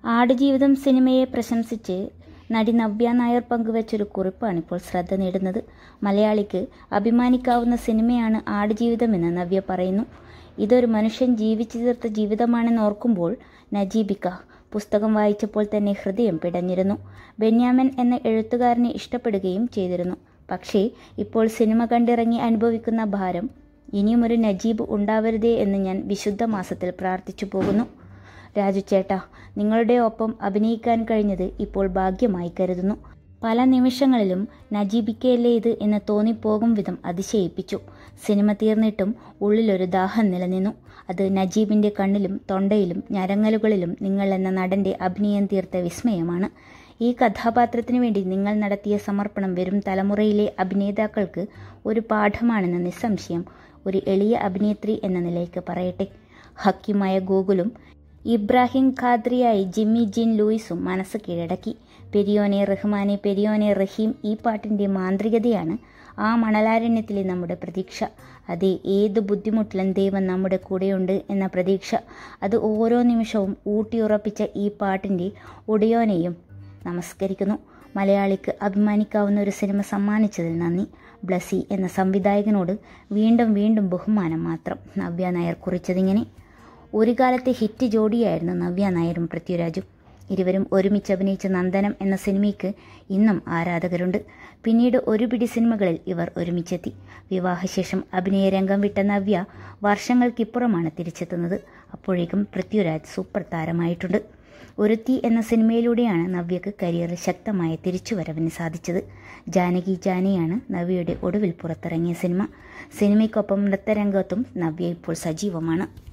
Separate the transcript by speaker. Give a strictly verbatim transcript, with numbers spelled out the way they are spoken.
Speaker 1: ആടുജീവിതം സിനിമയെ പ്രശംസിച്ച് നടി നവ്യ നായർ പങ്കുവച്ചൊരു കുറിപ്പാണിപ്പോൾ ശ്രദ്ധ നേടുന്നത്. മലയാളിക്ക് അഭിമാനിക്കാവുന്ന സിനിമയാണ് ആടുജീവിതമെന്ന് നവ്യ പറയുന്നു. ഇതൊരു മനുഷ്യൻ ജീവിച്ചു തീർത്ത ജീവിതമാണെന്ന് ഓർക്കുമ്പോൾ നജീബിക്ക പുസ്തകം വായിച്ചപ്പോൾ തന്നെ ഹൃദയം പിടഞ്ഞിരുന്നു. ബെന്യാമിൻ എന്ന എഴുത്തുകാരനെ ഇഷ്ടപ്പെടുകയും ചെയ്തിരുന്നു. പക്ഷേ ഇപ്പോൾ സിനിമ കണ്ടിറങ്ങി അനുഭവിക്കുന്ന ഭാരം ഇനിയുമൊരു നജീബ് ഉണ്ടാവരുതേ എന്ന് ഞാൻ വിശുദ്ധ മാസത്തിൽ പ്രാർത്ഥിച്ചു പോകുന്നു. രാജു ചേട്ടാ, നിങ്ങളുടെ ഒപ്പം അഭിനയിക്കാൻ കഴിഞ്ഞത് ഇപ്പോൾ ഭാഗ്യമായി കരുതുന്നു. പല നിമിഷങ്ങളിലും നജീബിക്കയല്ലേ ഇത് എന്ന് തോന്നിപ്പോകും വിധം അതിശയിപ്പിച്ചു. സിനിമ തീർന്നിട്ടും ഉള്ളിലൊരു ദാഹം നിലനിന്നു. അത് നജീബിൻ്റെ കണ്ണിലും തൊണ്ടയിലും ഞരങ്ങലുകളിലും നിങ്ങൾ എന്ന നടൻ്റെ അഭിനയം തീർത്ത വിസ്മയമാണ്. ഈ കഥാപാത്രത്തിനു വേണ്ടി നിങ്ങൾ നടത്തിയ സമർപ്പണം വരും തലമുറയിലെ അഭിനേതാക്കൾക്ക് ഒരു പാഠമാണെന്ന് നിസ്സംശയം ഒരു എളിയ അഭിനേത്രി എന്ന നിലയ്ക്ക് പറയട്ടെ. ഹക്കിമായ ഗോകുലും ഇബ്രാഹിം ഖാദ്രിയായി ജിമ്മി ജിൻ ലൂയിസും മനസ്സ് കീഴടക്കി. പെരിയോനെ റഹ്മാനെ പെരിയോനെ റഹീം ഈ പാട്ടിൻ്റെ മാന്ത്രികതയാണ് ആ മണലാരണ്യത്തിലെ നമ്മുടെ പ്രതീക്ഷ. അതെ, ഏത് ബുദ്ധിമുട്ടിലും ദൈവം നമ്മുടെ കൂടെയുണ്ട് എന്ന പ്രതീക്ഷ. അത് ഓരോ നിമിഷവും ഊട്ടിയുറപ്പിച്ച ഈ പാട്ടിൻ്റെ ഉടയോനെയും നമസ്കരിക്കുന്നു. മലയാളിക്ക് അഭിമാനിക്കാവുന്ന ഒരു സിനിമ സമ്മാനിച്ചതിൽ നന്ദി. ബ്ലസി എന്ന സംവിധായകനോട് വീണ്ടും വീണ്ടും ബഹുമാനം മാത്രം. നവ്യ നായർ കുറിച്ചതിങ്ങനെ: ഒരു കാലത്തെ ഹിറ്റ് ജോഡിയായിരുന്നു നവ്യ നായരും പൃഥ്വിരാജും. ഇരുവരും ഒരുമിച്ച് അഭിനയിച്ച നന്ദനം എന്ന സിനിമയ്ക്ക് ഇന്നും ആരാധകരുണ്ട്. പിന്നീട് ഒരു പിടി സിനിമകളിൽ ഇവർ ഒരുമിച്ചെത്തി. വിവാഹശേഷം അഭിനയ രംഗം വിട്ട നവ്യ വർഷങ്ങൾക്കിപ്പുറമാണ് തിരിച്ചെത്തുന്നത്. അപ്പോഴേക്കും പൃഥ്വിരാജ് സൂപ്പർ താരമായിട്ടുണ്ട്. ഒരുത്തി എന്ന സിനിമയിലൂടെയാണ് നവ്യക്ക് കരിയറിൽ ശക്തമായ തിരിച്ചുവരവിന് സാധിച്ചത്. ജാനകി ജാനിയാണ് നവ്യയുടെ ഒടുവിൽ പുറത്തിറങ്ങിയ സിനിമ. സിനിമയ്ക്കൊപ്പം നൃത്തരംഗത്തും നവ്യ ഇപ്പോൾ സജീവമാണ്.